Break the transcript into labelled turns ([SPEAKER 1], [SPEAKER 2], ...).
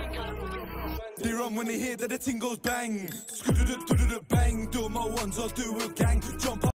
[SPEAKER 1] They run when they hear that the ting goes bang. Bang, do my ones, I'll do a gang. Jump up.